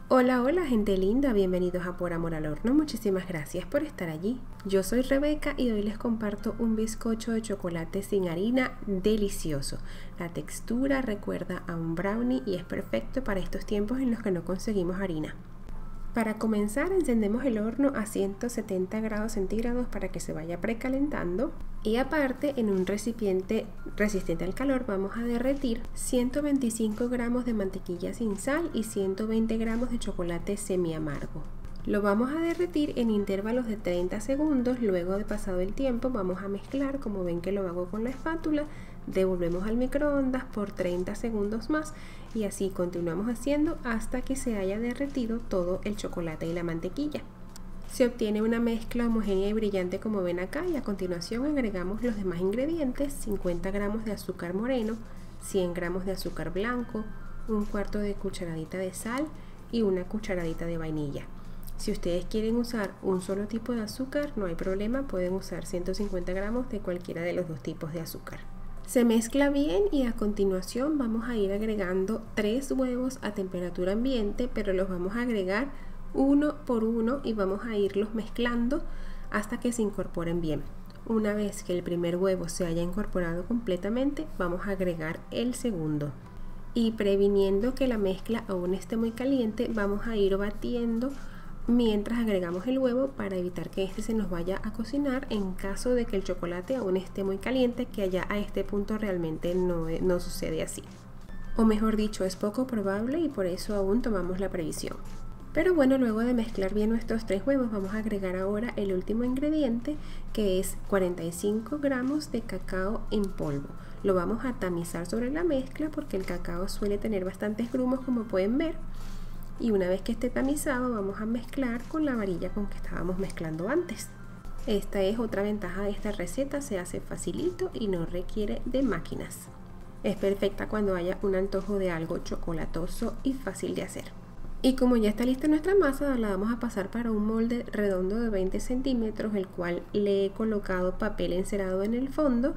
Hola, hola gente linda, bienvenidos a Por Amor al Horno, muchísimas gracias por estar allí. Yo soy Rebeca y hoy les comparto un bizcocho de chocolate sin harina delicioso. La textura recuerda a un brownie y es perfecto para estos tiempos en los que no conseguimos harina. Para comenzar encendemos el horno a 170 grados centígrados para que se vaya precalentando y aparte en un recipiente resistente al calor vamos a derretir 125 gramos de mantequilla sin sal y 120 gramos de chocolate semi amargo. Lo vamos a derretir en intervalos de 30 segundos, luego de pasado el tiempo vamos a mezclar, como ven que lo hago con la espátula, devolvemos al microondas por 30 segundos más y así continuamos haciendo hasta que se haya derretido todo el chocolate y la mantequilla. Se obtiene una mezcla homogénea y brillante como ven acá y a continuación agregamos los demás ingredientes: 50 gramos de azúcar moreno, 100 gramos de azúcar blanco, un cuarto de cucharadita de sal y una cucharadita de vainilla. Si ustedes quieren usar un solo tipo de azúcar, no hay problema, pueden usar 150 gramos de cualquiera de los dos tipos de azúcar. Se mezcla bien y a continuación vamos a ir agregando 3 huevos a temperatura ambiente, pero los vamos a agregar uno por uno y vamos a irlos mezclando hasta que se incorporen bien. Una vez que el primer huevo se haya incorporado completamente, vamos a agregar el segundo. Y previniendo que la mezcla aún esté muy caliente, vamos a ir batiendo mientras agregamos el huevo para evitar que este se nos vaya a cocinar en caso de que el chocolate aún esté muy caliente, que allá a este punto realmente no sucede así. O mejor dicho, es poco probable y por eso aún tomamos la previsión. Pero bueno, luego de mezclar bien nuestros 3 huevos, vamos a agregar ahora el último ingrediente, que es 45 gramos de cacao en polvo. Lo vamos a tamizar sobre la mezcla porque el cacao suele tener bastantes grumos, como pueden ver. Y una vez que esté tamizado vamos a mezclar con la varilla con que estábamos mezclando antes. Esta es otra ventaja de esta receta, se hace facilito y no requiere de máquinas. Es perfecta cuando haya un antojo de algo chocolatoso y fácil de hacer. Y como ya está lista nuestra masa, la vamos a pasar para un molde redondo de 20 centímetros, el cual le he colocado papel encerado en el fondo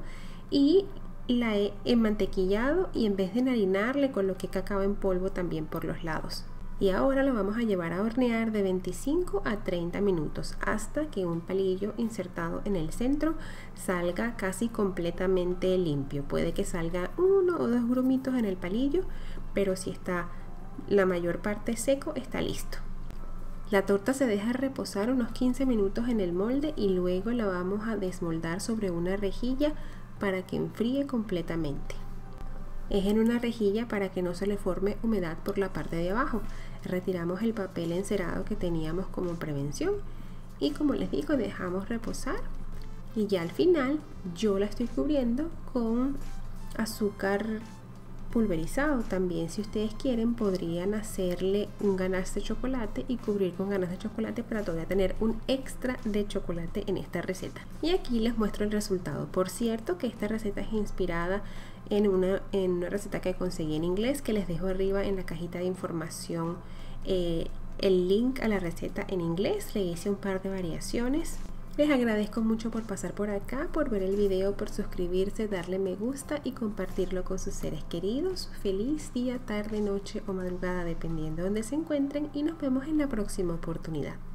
y la he enmantequillado, y en vez de enharinar le coloqué cacao en polvo también por los lados. Y ahora lo vamos a llevar a hornear de 25 a 30 minutos hasta que un palillo insertado en el centro salga casi completamente limpio. Puede que salga 1 o 2 grumitos en el palillo, pero si está la mayor parte seco, está listo. La torta se deja reposar unos 15 minutos en el molde y luego la vamos a desmoldar sobre una rejilla para que enfríe completamente. Es en una rejilla para que no se le forme humedad por la parte de abajo. Retiramos el papel encerado que teníamos como prevención y, como les digo, dejamos reposar y ya al final yo la estoy cubriendo con azúcar pulverizado. También, si ustedes quieren, podrían hacerle un ganache de chocolate y cubrir con ganache de chocolate para todavía tener un extra de chocolate en esta receta. Y aquí les muestro el resultado. Por cierto, que esta receta es inspirada en una receta que conseguí en inglés, que les dejo arriba en la cajita de información el link a la receta en inglés. Le hice un par de variaciones. Les agradezco mucho por pasar por acá, por ver el video, por suscribirse, darle me gusta y compartirlo con sus seres queridos. Feliz día, tarde, noche o madrugada, dependiendo de donde se encuentren, y nos vemos en la próxima oportunidad.